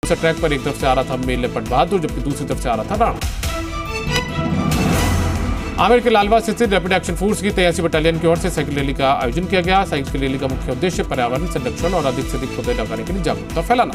दूसरे ट्रैक पर एक तरफ से आ रहा था मेल लेपर्ड बहादुर, जबकि दूसरी तरफ से आ रहा था राणा। आमेर के लालबाग स्थित रैपिड एक्शन फोर्स की 83 बटालियन की ओर से साइकिल रैली का आयोजन किया गया। साइकिल रैली का मुख्य उद्देश्य पर्यावरण संरक्षण और अधिक से अधिक पौधे लगाने के लिए जागरूकता फैलाना।